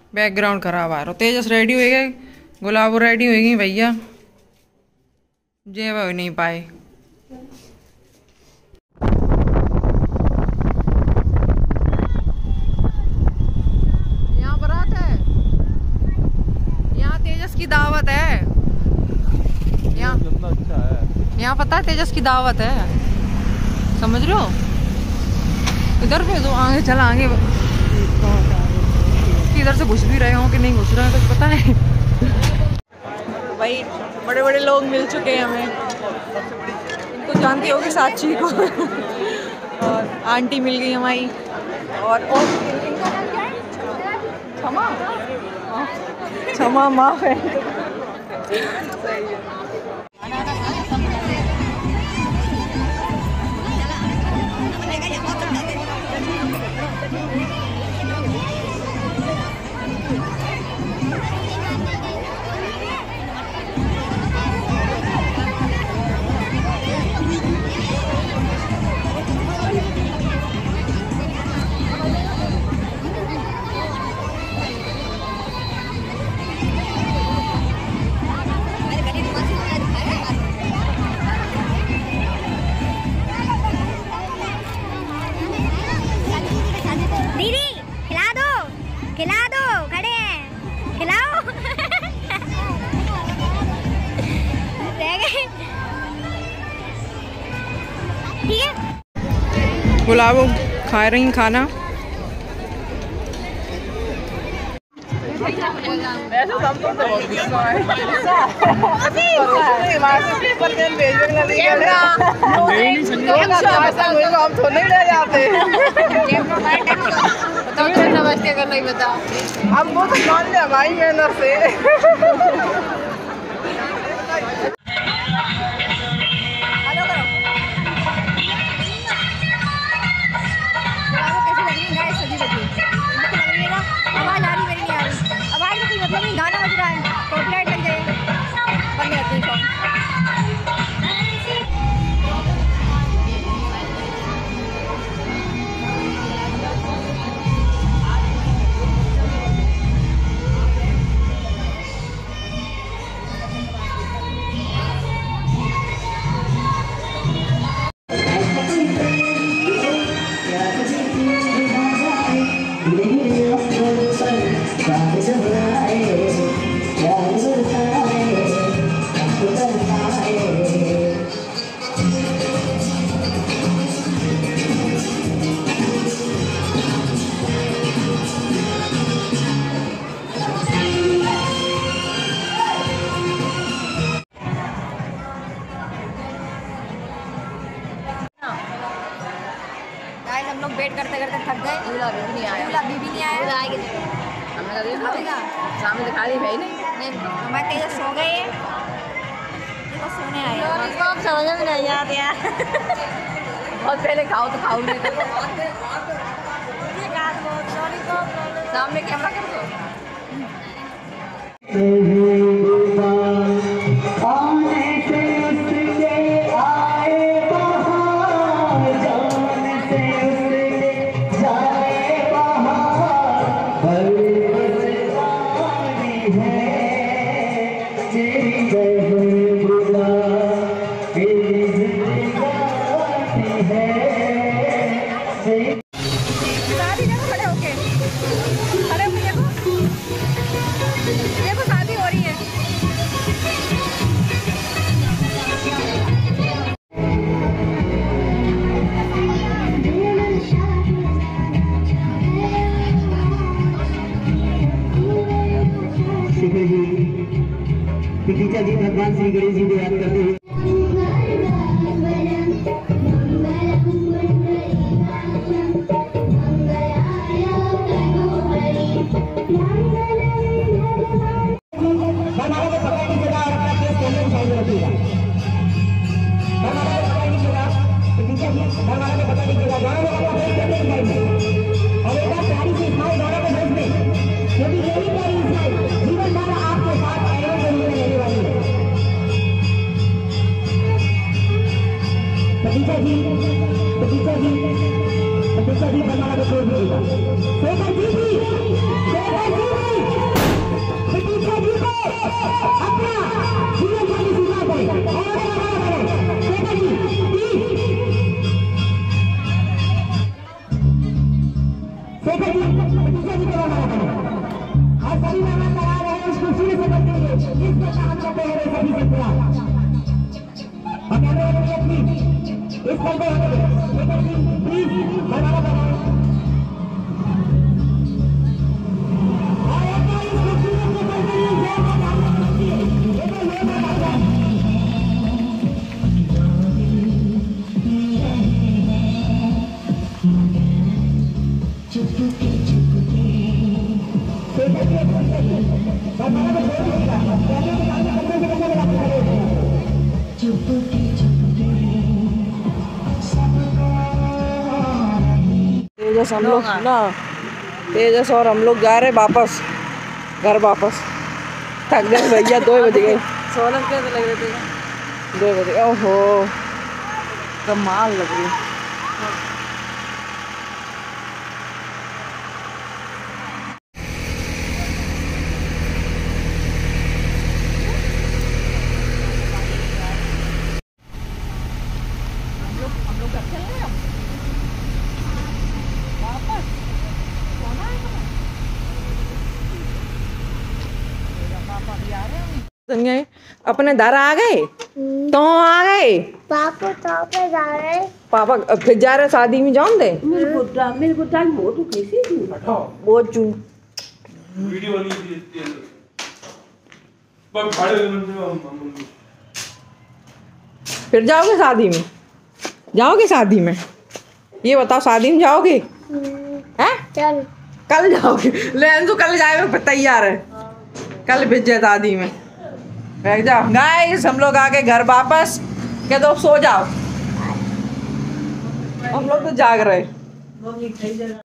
Background खराब आ रहा। तेजस ready हो गए, गुलाबो रेडी हो गई भैया, जे वो नहीं पाए। यहाँ बारात है, यहाँ तेजस की दावत है। यहाँ अच्छा है, यहाँ पता है तेजस की दावत है, समझ रहे हो? इधर पे तो आगे चला, आगे इधर से घुस भी रहे हो कि नहीं घुस रहे हैं कुछ पता है। भाई बड़े बड़े लोग मिल चुके हैं हमें, इनको जानती होगी साक्षी को। और आंटी मिल गई हमारी, और इनका नाम क्या है? क्षमा, क्षमा माफ है। सही है। गुलाबो खा रही खाना। नमस्ते करना ही बता, हम वो तो मान लिया भाई मेहनत से। आवाज आ रही मेरी नहीं आ रही, आवाज में कोई मतलब नहीं, गाना बज रहा है, कॉपीराइट लग जाए, बंद करते हैं सॉन्ग। हम लोग वेट करते करते थक गए। दूल्हा भी नहीं आया, दूल्हा भी नहीं आया, आएगा हमने देखा सामने दिखा दी भाई नहीं, हमारे तेज सो गए, तो सोने आए। लॉलीपॉप समझ में नहीं आते यार, बहुत पहले खाओ तो खाओ नहीं तो सामने कैमरा कर दो। देखो शादी हो रही है। टीचर जी भगवान श्री गणेश जी को याद करते हुए जी जी के वरमाला करें और सभी मेहमान लगा रहे हैं इस कुर्सी से बैठेंगे इस प्रकार हम करते हैं सभी से पूरा और कैमरे वाले प्लीज इस पल को लेकर प्लीज वरमाला करें तेजस हम लोग ना तेजस और हम लोग जा रहे वापस घर वापस थक गए भैया 2 बज गए 16 कैसे लग रहे थे 2 बज गए ओहो कमाल लग रही हम लोग घर चल रहे हैं वापस सोना है पापा भी आ रहे हैं संजय अपने घर आ गए तो आ गए पापा तो पे जा रहे पापा फिर जा रहे शादी में जाऊं दे मेरे को टाइम हो तो कैसे थी वो चुन वीडियो बनी थी पर भाड़े में फिर जाओगे शादी में ये बताओ शादी में जाओगे हैं चल कल जाओगे ले अंशु कल जाएगा तैयार है कल भेज जाए शादी में बैठ जाओ गाइस हम लोग आ गए घर वापस क्या तो सो जाओ हम लोग तो जाग रहे